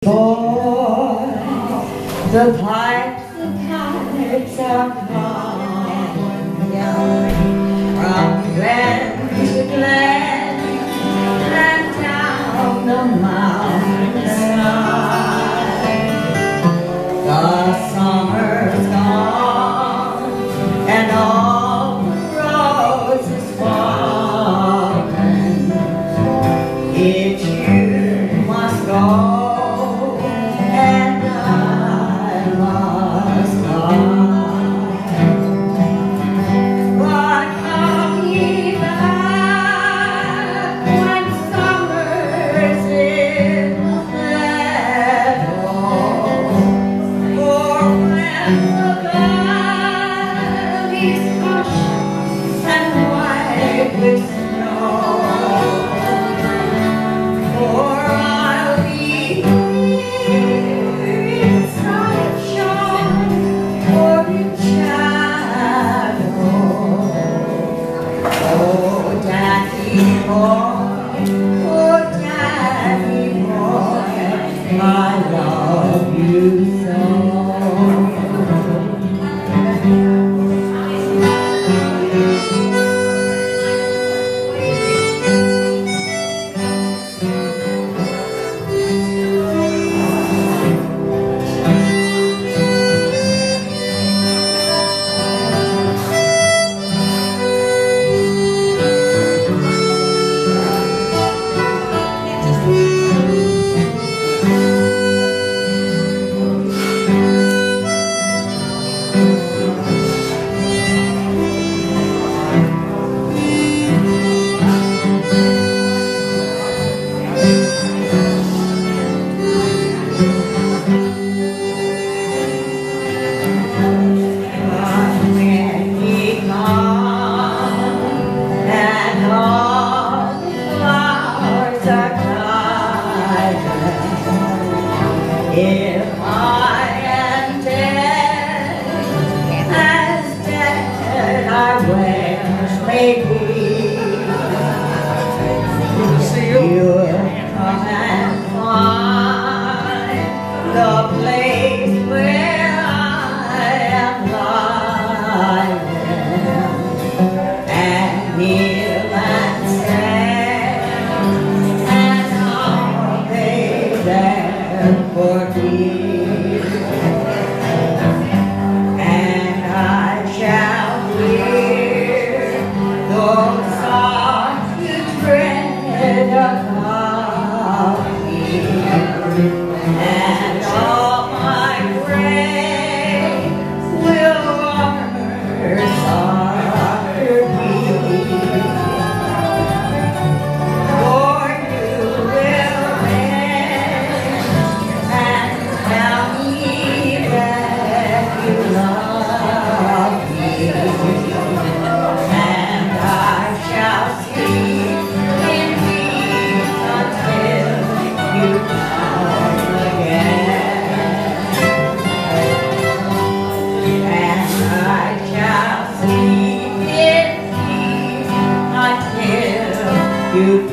Boy, the pipes are calling from glen to glen and down the mountainside. The summer's gone and all the roses fallen. Each year must go. Oh, Daddy boy, I love you so. If I am dead, as dead I may be, you'll come and find the place where I am lying, and kneel and stand, and I'll be there for thee, and I shall hear those songs you dread about me, and all my praise will rise after me. For you will tell me that you love me, and I shall sleep in peace until you come again, and I shall sleep in peace until you